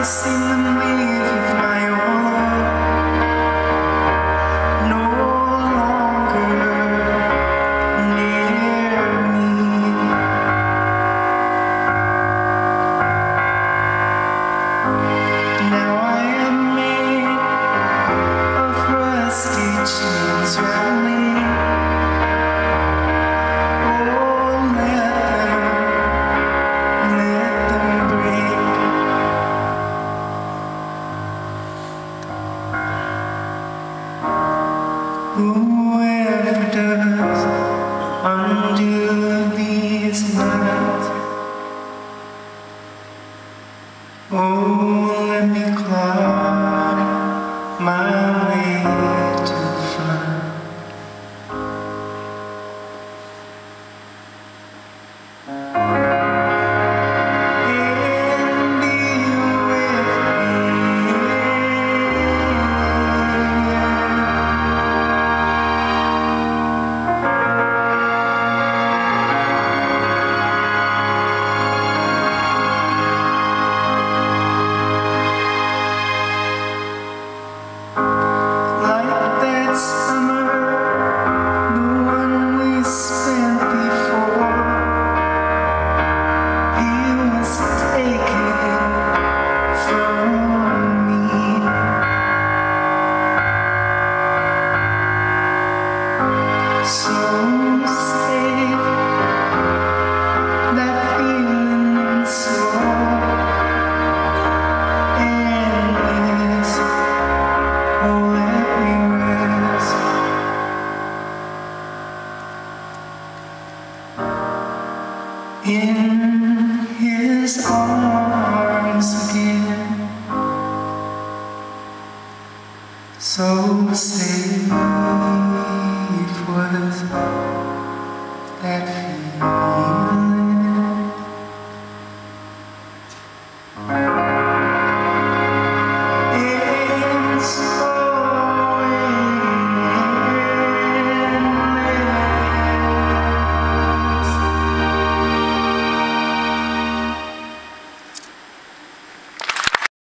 seem to live with my own, no longer near me. Now I am made of rusty chains round me. Whoever does undo these nights, oh, let me climb my way to find and be with summer, the one we spent before. He was taken from me. So safe, that feeling and soul, endless. Oh, let me rest in His arms.